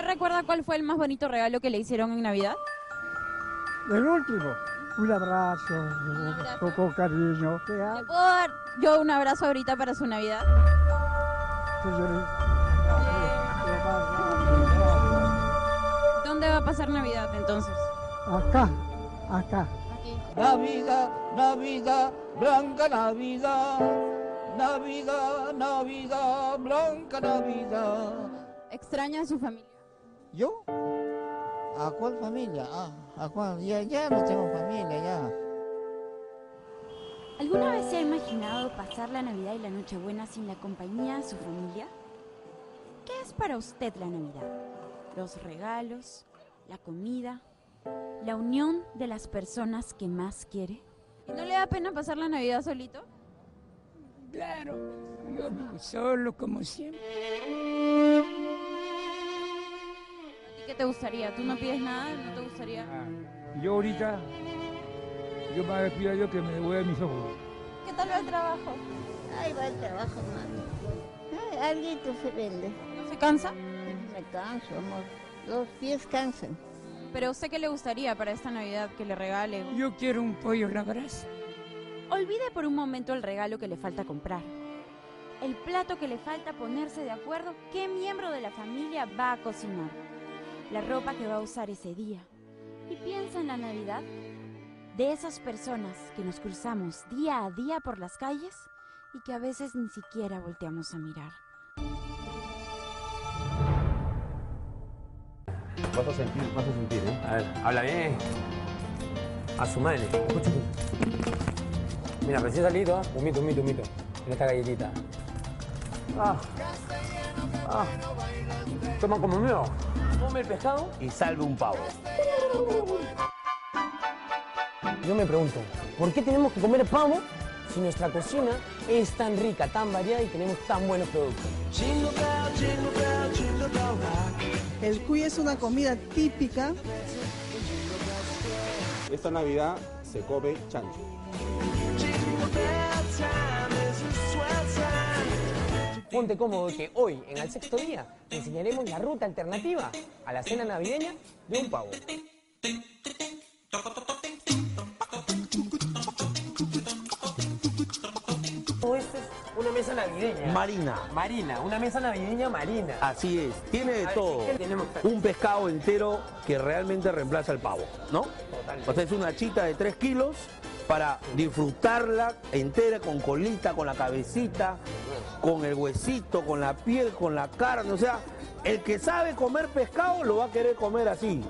¿Usted recuerda cuál fue el más bonito regalo que le hicieron en Navidad? El último, un abrazo, con cariño. ¿Le puedo dar yo un abrazo ahorita para su Navidad? ¿Dónde va a pasar Navidad entonces? Acá. Aquí. Navidad, Navidad, blanca Navidad. Navidad, Navidad, blanca Navidad. ¿Extraña a su familia? ¿Yo? ¿A cuál familia? ¿A cuál? Ya no tengo familia, ya. ¿Alguna vez se ha imaginado pasar la Navidad y la Nochebuena sin la compañía de su familia? ¿Qué es para usted la Navidad? ¿Los regalos? ¿La comida? ¿La unión de las personas que más quiere? ¿Y no le da pena pasar la Navidad solito? Claro, yo solo como siempre. ¿A ti qué te gustaría? ¿Tú no pides nada? ¿No te gustaría? Yo ahorita, yo me pido a Dios que me devuelva mis ojos. ¿Qué tal va el trabajo? Ahí va el trabajo, mami. Alguito se vende. ¿No se cansa? Me canso, amor. Los pies cansan. ¿Pero a usted qué le gustaría para esta Navidad que le regale? Yo quiero un pollo a la brasa. Olvide por un momento el regalo que le falta comprar, el plato que le falta ponerse de acuerdo, qué miembro de la familia va a cocinar, la ropa que va a usar ese día. Y piensa en la Navidad, de esas personas que nos cruzamos día a día por las calles y que a veces ni siquiera volteamos a mirar. Vas a sentir, ¿eh? A ver, habla bien. A su madre. Escúchame. Mira, recién salido, ¿eh? Humito. En esta galletita. Toma como mío. Come el pescado y salve un pavo. Yo me pregunto, ¿por qué tenemos que comer pavo si nuestra cocina es tan rica, tan variada y tenemos tan buenos productos? El cuy es una comida típica. Esta Navidad se come chancho. Ponte cómodo que hoy, en Al Sexto Día, te enseñaremos la ruta alternativa a la cena navideña de un pavo. Esta es una mesa navideña. Marina, una mesa navideña marina. Así es, tiene de todo. Un pescado entero que realmente reemplaza el pavo, ¿no? Totalmente. O sea, es una chita de 3 kilos para disfrutarla entera, con colita, con la cabecita, con el huesito, con la piel, con la carne. O sea, el que sabe comer pescado lo va a querer comer así.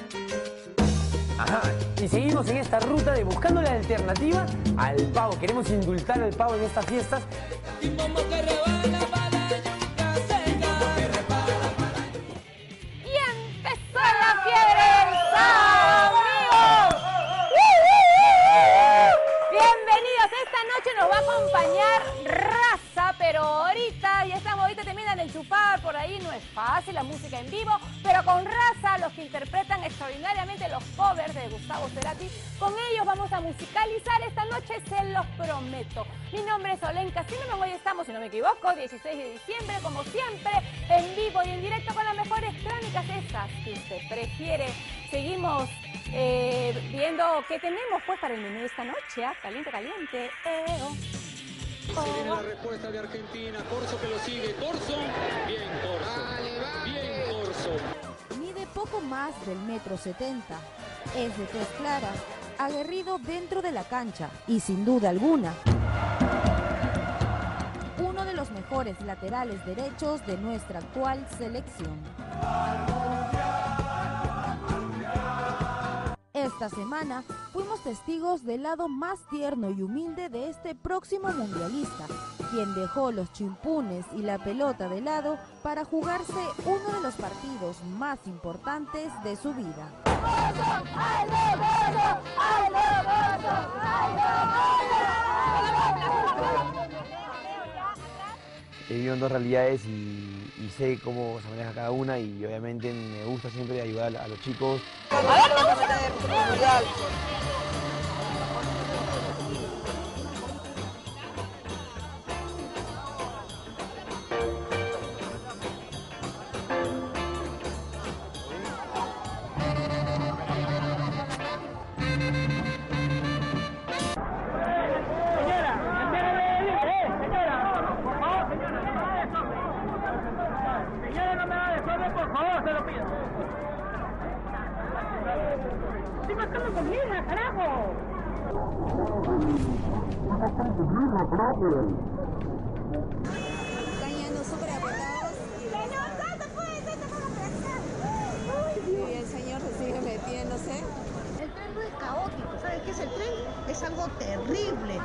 Ajá, y seguimos en esta ruta de buscando la alternativa al pavo. Queremos indultar al pavo en estas fiestas. Y empezó la fiebre del sábado, amigos. Bienvenidos, esta noche nos va a acompañar Raza, pero ahorita terminan de enchufar, por ahí no es fácil la música en vivo, pero con Raza, los que interpretan extraordinariamente los covers de Gustavo Cerati, con ellos vamos a musicalizar esta noche, se los prometo. Mi nombre es Olenka Zimmerman, hoy estamos, si no me equivoco, 16 de diciembre, como siempre, en vivo y en directo con las mejores crónicas, esas que usted prefiere. Seguimos viendo qué tenemos pues para el menú de esta noche, caliente, caliente. Se viene la respuesta de Argentina, Corso que lo sigue, Corso, bien Corso, bien Corso. Mide poco más del 1,70 m, es de tez clara, aguerrido dentro de la cancha y sin duda alguna, uno de los mejores laterales derechos de nuestra actual selección. Esta semana fuimos testigos del lado más tierno y humilde de este próximo mundialista, quien dejó los chimpunes y la pelota de lado para jugarse uno de los partidos más importantes de su vida. He vivido en dos realidades y sé cómo se maneja cada una y obviamente me gusta siempre ayudar a los chicos. te lo pido. ¡Estoy marcando comida, carajo! Están yendo súper apretados. ¡Señor, ¿cuánto puede ser y el señor se sigue metiéndose. El tren no es caótico, ¿sabes qué es el tren? Es algo terrible.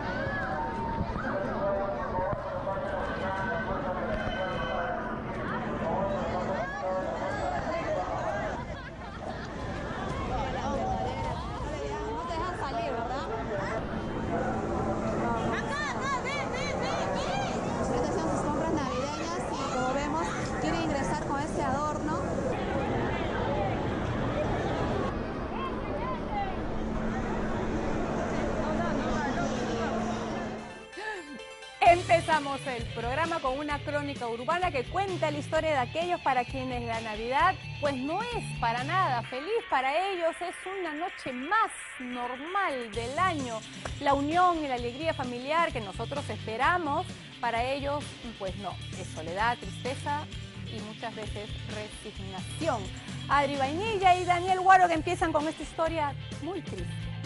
Empezamos el programa con una crónica urbana que cuenta la historia de aquellos para quienes la Navidad pues no es para nada feliz. Para ellos es una noche más normal del año. La unión y la alegría familiar que nosotros esperamos, para ellos pues no, es soledad, tristeza y muchas veces resignación. Adri Vainilla y Daniel Guaro que empiezan con esta historia muy triste.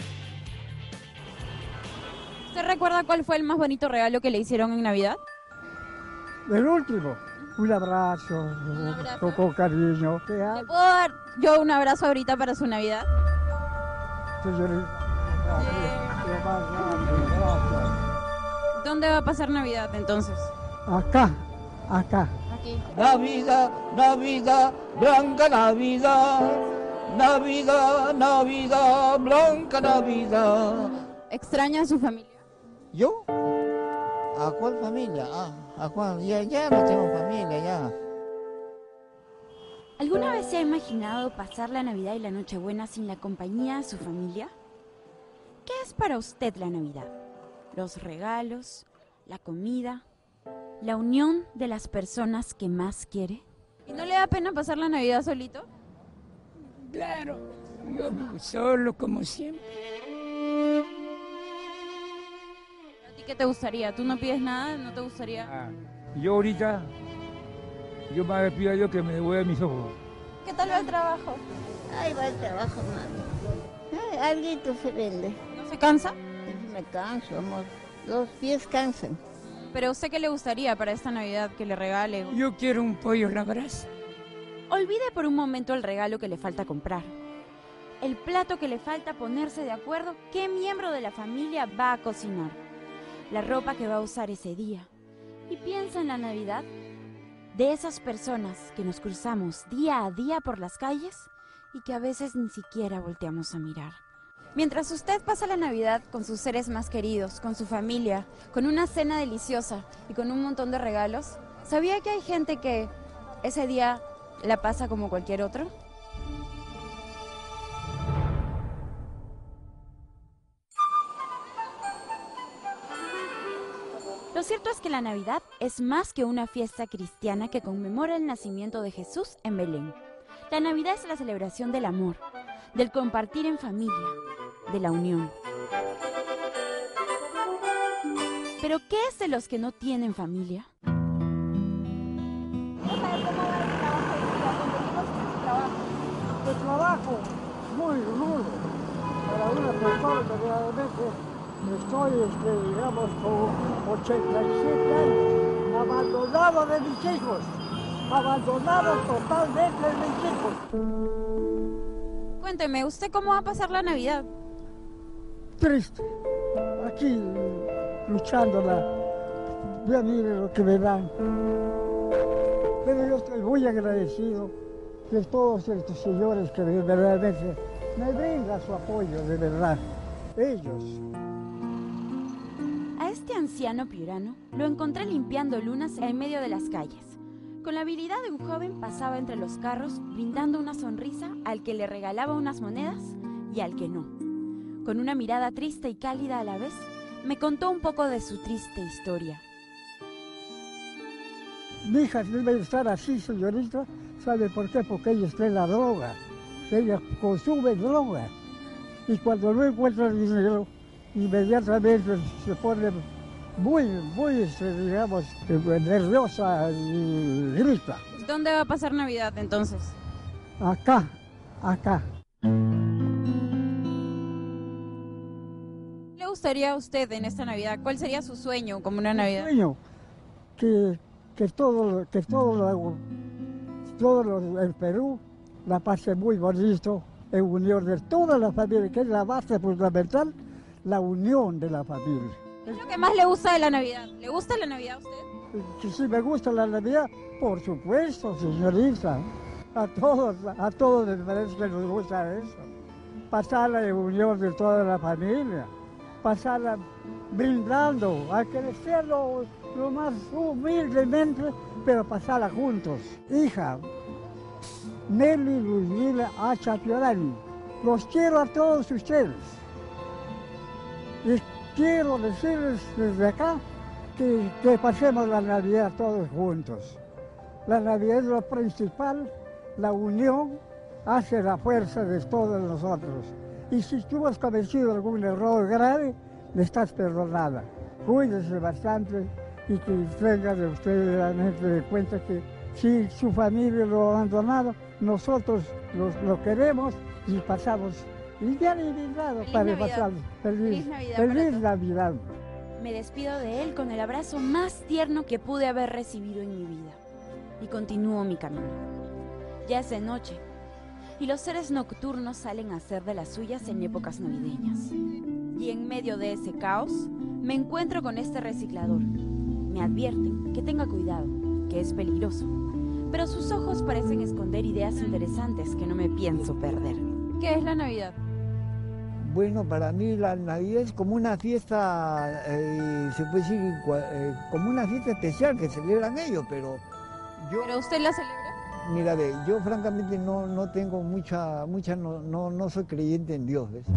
¿Usted recuerda cuál fue el más bonito regalo que le hicieron en Navidad? El último, un abrazo, con cariño. ¿Le puedo dar yo un abrazo ahorita para su Navidad? Señorita, gracias. ¿Dónde va a pasar Navidad entonces? Acá. Aquí. Navidad, Navidad, blanca Navidad. Navidad, Navidad, blanca Navidad. ¿Extraña a su familia? ¿Yo? ¿A cuál familia? ¿A cuál? Ya no tengo familia, ya. ¿Alguna vez se ha imaginado pasar la Navidad y la Nochebuena sin la compañía de su familia? ¿Qué es para usted la Navidad? ¿Los regalos? ¿La comida? ¿La unión de las personas que más quiere? ¿Y no le da pena pasar la Navidad solito? Claro, yo solo como siempre. ¿A ti qué te gustaría? ¿Tú no pides nada? ¿No te gustaría? Yo ahorita, yo más le pido a Dios que me devuelva mis ojos. ¿Qué tal va el trabajo? Ahí va el trabajo, mami. Alguito se vende. ¿No se cansa? Me canso, amor. Los pies cansan. ¿Pero a usted qué le gustaría para esta Navidad que le regale? Yo quiero un pollo a la brasa. Olvide por un momento el regalo que le falta comprar. El plato que le falta ponerse de acuerdo qué miembro de la familia va a cocinar. La ropa que va a usar ese día. Y piensa en la Navidad de esas personas que nos cruzamos día a día por las calles y que a veces ni siquiera volteamos a mirar. Mientras usted pasa la Navidad con sus seres más queridos, con su familia, con una cena deliciosa y con un montón de regalos, ¿sabía que hay gente que ese día la pasa como cualquier otro? Lo cierto es que la Navidad es más que una fiesta cristiana que conmemora el nacimiento de Jesús en Belén. La Navidad es la celebración del amor, del compartir en familia, de la unión. ¿Pero qué es de los que no tienen familia? El trabajo muy rudo para una persona que realmente estoy, digamos, con 87 años, abandonado de mis hijos, abandonado totalmente de mis hijos. Cuénteme, ¿usted cómo va a pasar la Navidad? Triste, aquí luchándola, ya mire lo que me dan. Pero yo estoy muy agradecido de todos estos señores que verdaderamente me brindan su apoyo, de verdad, ellos. A este anciano piurano lo encontré limpiando lunas en medio de las calles. Con la habilidad de un joven pasaba entre los carros brindando una sonrisa al que le regalaba unas monedas y al que no. Con una mirada triste y cálida a la vez, me contó un poco de su triste historia. Mi hija debe estar así, señorita. ¿Sabe por qué? Porque ella está en la droga. Ella consume droga. Y cuando no encuentra dinero, inmediatamente se pone muy, digamos, nerviosa y grita. ¿Dónde va a pasar Navidad entonces? Acá, acá. ¿Qué le gustaría a usted en esta Navidad? ¿Cuál sería su sueño como una Navidad? Sueño que todo el Perú la pase muy bonito, en unión de toda la familia, que es la base fundamental, la unión de la familia. ¿Qué es lo que más le gusta de la Navidad? ¿Le gusta la Navidad a usted? Que si me gusta la Navidad, por supuesto, señorita. A todos les parece que nos gusta eso. Pasar la unión de toda la familia, pasarla brindando, a crecer lo más humildemente, pero pasarla juntos. Hija, Nelly Ludmila Achapiorani, los quiero a todos ustedes. Y quiero decirles desde acá que pasemos la Navidad todos juntos. La Navidad es lo principal, la unión hace la fuerza de todos nosotros. Y si tú has cometido algún error grave, le estás perdonada. Cuídese bastante y que tenga de ustedes realmente de cuenta que si su familia lo ha abandonado, nosotros lo queremos y pasamos y ya invitado para pasar feliz Navidad. Me despido de él con el abrazo más tierno que pude haber recibido en mi vida y continúo mi camino. Ya es de noche y los seres nocturnos salen a hacer de las suyas en épocas navideñas. Y en medio de ese caos me encuentro con este reciclador. Me advierten que tenga cuidado, que es peligroso, pero sus ojos parecen esconder ideas interesantes que no me pienso perder. ¿Qué es la Navidad? Bueno, para mí la Navidad es como una fiesta, se puede decir, como una fiesta especial que celebran ellos, pero yo... ¿Pero usted la celebra? Mira, ve, yo francamente no tengo no soy creyente en Dios, ¿ves?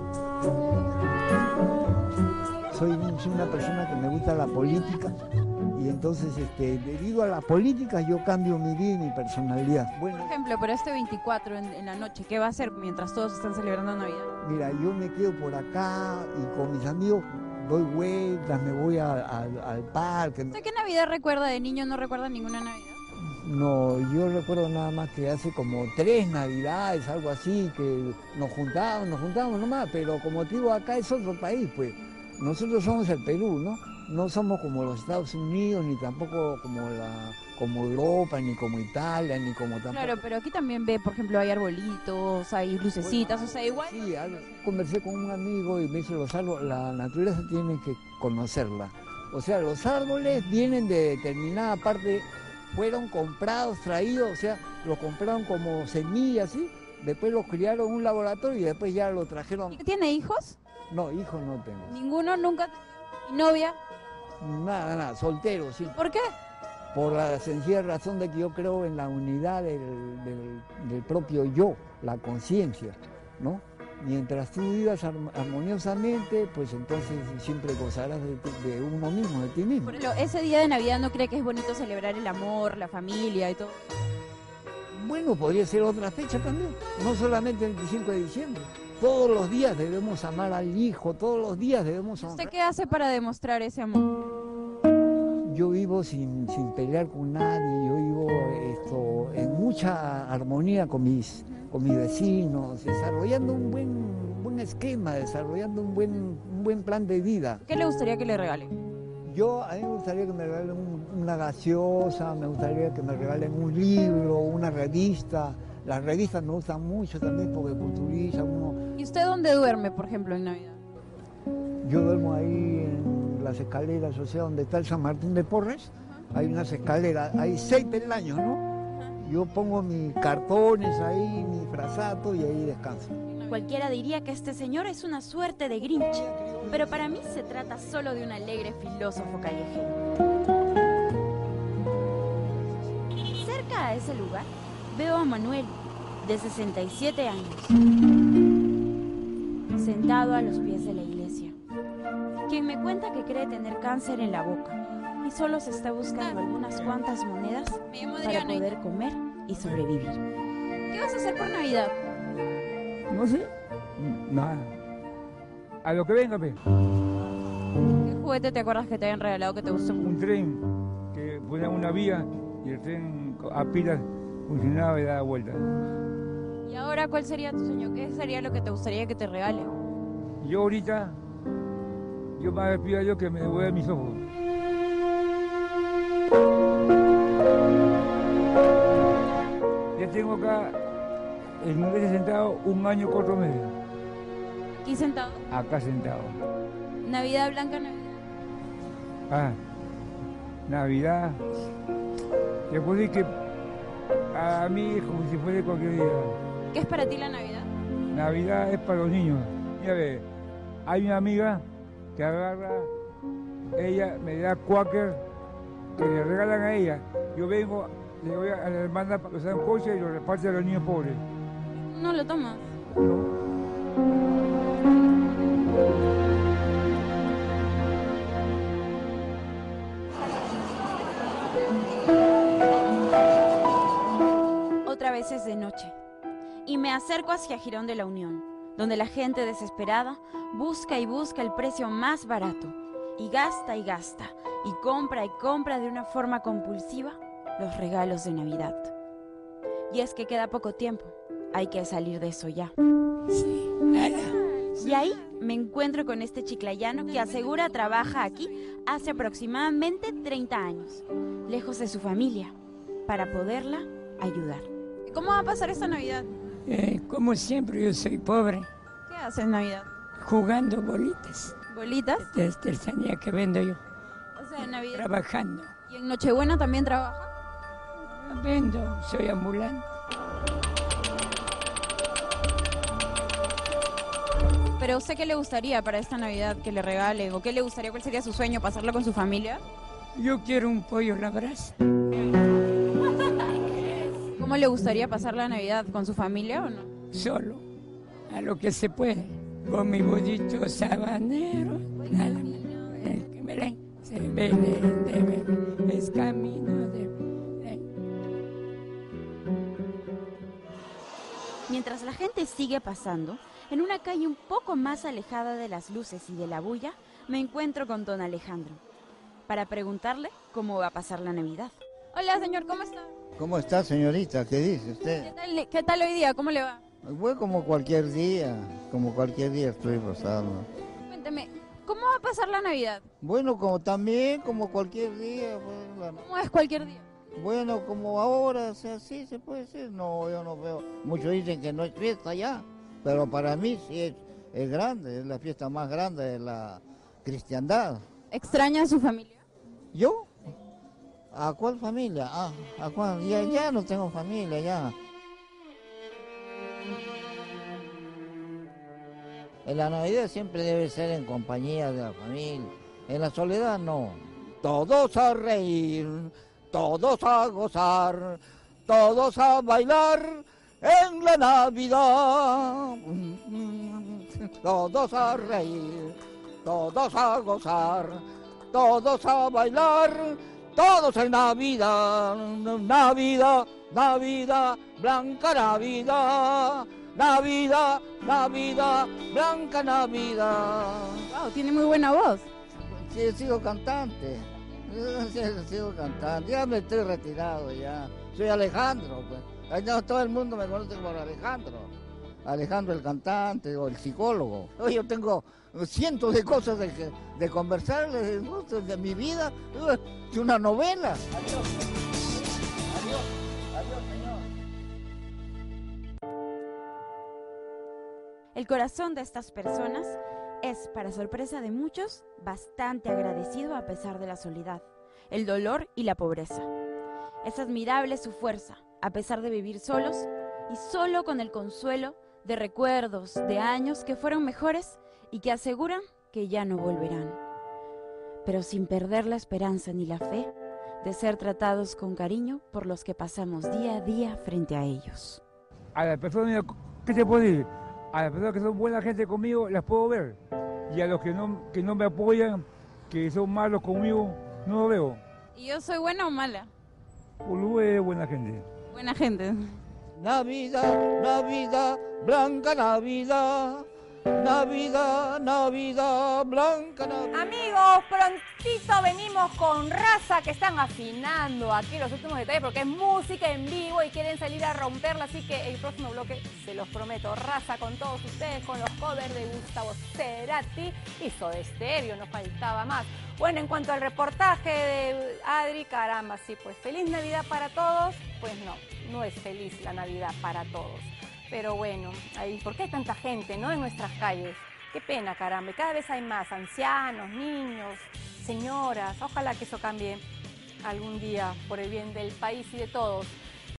Soy una persona que me gusta la política y entonces debido a la política yo cambio mi vida y mi personalidad. Bueno, por ejemplo, pero este 24 en la noche, ¿qué va a hacer mientras todos están celebrando Navidad? Mira, yo me quedo por acá y con mis amigos doy vueltas, me voy al parque. ¿Usted qué Navidad recuerda de niño? ¿No recuerda ninguna Navidad? No, yo recuerdo nada más que hace como 3 Navidades, algo así, que nos juntábamos nomás, pero como te digo, acá es otro país, pues. Nosotros somos el Perú, ¿no? No somos como los Estados Unidos, ni tampoco como Europa, ni como Italia, ni como tampoco... Claro, pero aquí también ve, por ejemplo, hay arbolitos, hay lucecitas, o sea, igual... Sí, conversé con un amigo y me dice, la naturaleza tiene que conocerla. O sea, los árboles vienen de determinada parte, fueron comprados, traídos, o sea, los compraron como semillas, ¿sí? Después los criaron en un laboratorio y después ya lo trajeron... ¿Y tiene hijos? No, hijos no tengo. ¿Ninguno? ¿Nunca? ¿Y novia? Nada, soltero, sí. ¿Por qué? Por la sencilla razón de que yo creo en la unidad del propio yo, la conciencia, ¿no? Mientras tú vivas armoniosamente, pues entonces siempre gozarás de uno mismo, de ti mismo. Por ejemplo, ese día de Navidad, ¿no cree que es bonito celebrar el amor, la familia y todo? Bueno, podría ser otra fecha también, no solamente el 25 de diciembre. Todos los días debemos amar al hijo, todos los días debemos amar. ¿Usted qué hace para demostrar ese amor? Yo vivo sin pelear con nadie, yo vivo en mucha armonía con mis vecinos, desarrollando un buen esquema, desarrollando un buen plan de vida. ¿Qué le gustaría que le regalen? A mí me gustaría que me regalen una gaseosa, me gustaría que me regalen un libro, una revista. Las revistas me gustan mucho también porque culturizan uno. ¿Y usted dónde duerme, por ejemplo, en Navidad? Yo duermo ahí en las escaleras, o sea, donde está el San Martín de Porres. Hay unas escaleras, hay 6 peldaños, ¿no? Yo pongo mis cartones ahí, mi frazato y ahí descanso. Cualquiera diría que este señor es una suerte de Grinch, pero para mí se trata solo de un alegre filósofo callejero. Cerca a ese lugar veo a Manuel, de 67 años, sentado a los pies de la iglesia, quien me cuenta que cree tener cáncer en la boca y solo se está buscando algunas cuantas monedas para poder comer y sobrevivir. ¿Qué vas a hacer por Navidad? No sé, nada. A lo que venga, pe. ¿Qué juguete te acuerdas que te hayan regalado que te gustó mucho? Un tren que ponía una vía y el tren a pilas funcionaba y daba vuelta. ¿Y ahora cuál sería tu sueño? ¿Qué sería lo que te gustaría que te regale? Yo ahorita, yo me pido a Dios que me devuelva mis ojos. Ya tengo acá en mi iglesia sentado 1 año 4 meses. ¿Aquí sentado? Acá sentado. Navidad blanca, Navidad. Ah, Navidad. Se puede decir que a mí es como si fuera cualquier día. ¿Qué es para ti la Navidad? Navidad es para los niños. Mira, ve, hay una amiga que agarra, ella me da Quaker, que le regalan a ella. Yo vengo, le doy a la hermana para que sea un coche y lo reparte a los niños pobres. ¿No lo tomas? Otra vez es de noche y me acerco hacia Jirón de la Unión, donde la gente desesperada busca y busca el precio más barato y gasta y compra de una forma compulsiva los regalos de Navidad. Y es que queda poco tiempo, hay que salir de eso ya. Sí, Y ahí me encuentro con este chiclayano que asegura trabaja aquí hace aproximadamente 30 años, lejos de su familia, para poderla ayudar. ¿Cómo va a pasar esta Navidad? Como siempre, yo soy pobre. ¿Qué haces en Navidad? Jugando bolitas. ¿Bolitas? Esta es artesanía que vendo yo. O sea, en Navidad. Trabajando. ¿Y en Nochebuena también trabaja? Vendo, soy ambulante. ¿Pero usted qué le gustaría para esta Navidad que le regale? ¿O qué le gustaría? ¿Cuál sería su sueño? ¿Pasarlo con su familia? Yo quiero un pollo a la brasa. ¿Cómo le gustaría pasar la Navidad? ¿Con su familia o no? Solo, a lo que se puede. Con mi bollito sabanero. El que me leen, se ve es camino de... Mientras la gente sigue pasando, en una calle un poco más alejada de las luces y de la bulla, me encuentro con don Alejandro, para preguntarle cómo va a pasar la Navidad. Hola, señor, ¿cómo está? ¿Cómo está, señorita? ¿Qué dice usted? ¿Qué tal hoy día? ¿Cómo le va? Bueno, como cualquier día estoy pasando. Cuénteme, ¿cómo va a pasar la Navidad? Bueno, como también, como cualquier día. Bueno, ¿Cómo es cualquier día? Bueno, como ahora, o sea, sí se puede decir. No, yo no veo. Muchos dicen que no es fiesta ya, pero para mí sí es grande, es la fiesta más grande de la cristiandad. ¿Extraña a su familia? ¿Yo? ¿A cuál familia? ¿A cuál? Ya no tengo familia, ya. En la Navidad siempre debe ser en compañía de la familia. En la soledad no. Todos a reír, todos a gozar, todos a bailar en la Navidad. Todos a reír, todos a gozar, todos a bailar, todos en Navidad. Navidad, Navidad, blanca Navidad. Navidad, Navidad, blanca Navidad. Wow, tiene muy buena voz. Sí, he sido cantante. Ya me estoy retirado ya. Soy Alejandro, pues. No, todo el mundo me conoce por Alejandro. Alejandro el cantante o el psicólogo. Yo tengo cientos de cosas de conversarles de mi vida. Es una novela. Adiós. Adiós. Adiós, señor. El corazón de estas personas es, para sorpresa de muchos, bastante agradecido a pesar de la soledad, el dolor y la pobreza. Es admirable su fuerza, a pesar de vivir solos y solo con el consuelo de recuerdos de años que fueron mejores y que aseguran que ya no volverán, pero sin perder la esperanza ni la fe de ser tratados con cariño por los que pasamos día a día frente a ellos. A las personas, ¿qué te puedo decir? A las personas que son buena gente conmigo, las puedo ver. Y a los que no me apoyan, que son malos conmigo, no los veo. ¿Y yo soy buena o mala? Ulú es buena gente. Buena gente. Navidad, Navidad, blanca Navidad. Navidad, Navidad, blanca Navidad. Amigos, prontito venimos con Raza, que están afinando aquí los últimos detalles porque es música en vivo y quieren salir a romperla, así que el próximo bloque, se los prometo, Raza con todos ustedes, con los covers de Gustavo Cerati y Soda Stereo, no faltaba más. Bueno, en cuanto al reportaje de Adri, caramba, sí, pues feliz Navidad para todos, pues no es feliz la Navidad para todos. Pero bueno, ¿por qué hay tanta gente, no, en nuestras calles? Qué pena, caramba, y cada vez hay más ancianos, niños, señoras. Ojalá que eso cambie algún día por el bien del país y de todos.